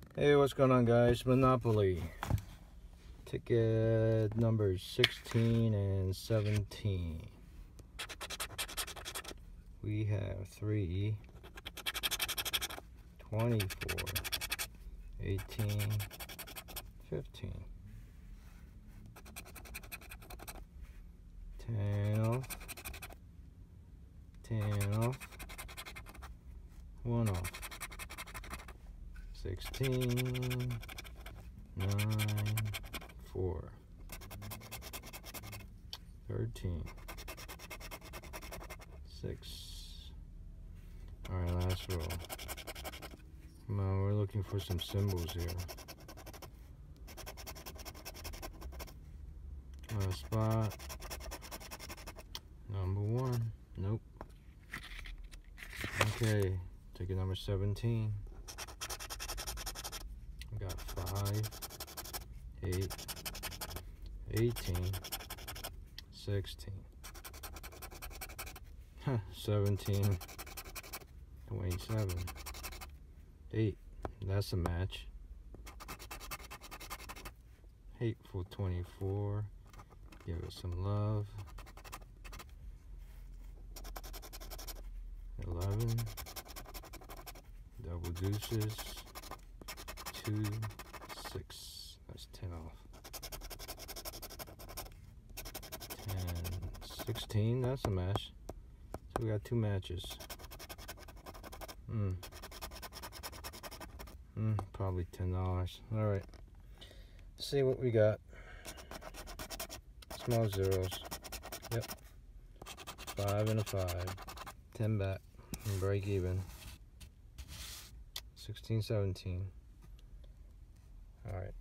Hey, what's going on, guys? Monopoly. Ticket numbers 16 and 17. We have 3, 24, 18, 15. 10 off, 10 off, 1 off. 16, 9, 4, 13, 6. Alright, last roll. Come on, we're looking for some symbols here. Last spot. Number 1. Nope. Okay, ticket number 17. We got 5, 8, 18, 16, 17, 27, 8. That's a match. Hateful 24. Give it some love. 11. Double deuces. 2, 6. That's 10 off. 10, 16. That's a match. So we got 2 matches. Probably $10. All right. Let's see what we got. Small zeros. Yep. 5 and a 5. 10 back. And break even. 16, 17. All right.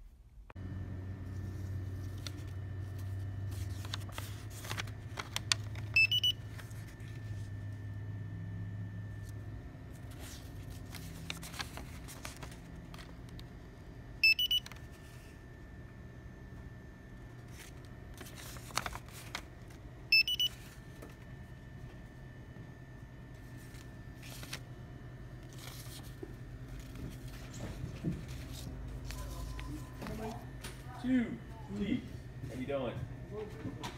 Two, please. How you doing?